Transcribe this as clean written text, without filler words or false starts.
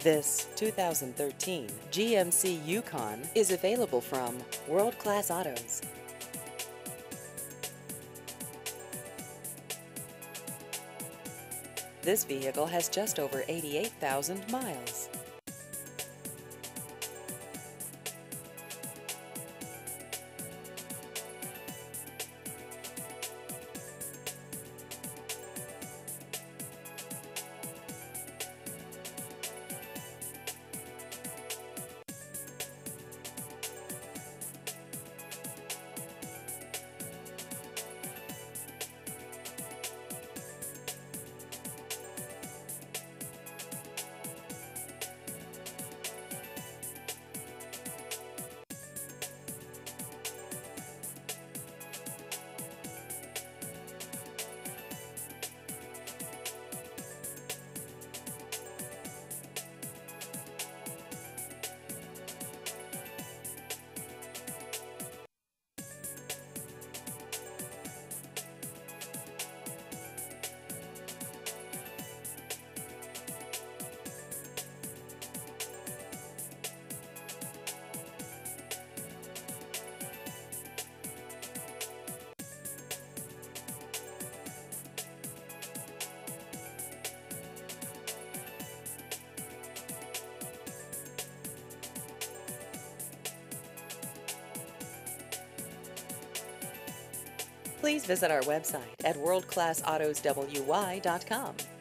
This 2013 GMC Yukon is available from World Class Autos. This vehicle has just over 88,000 miles. Please visit our website at worldclassautoswy.com.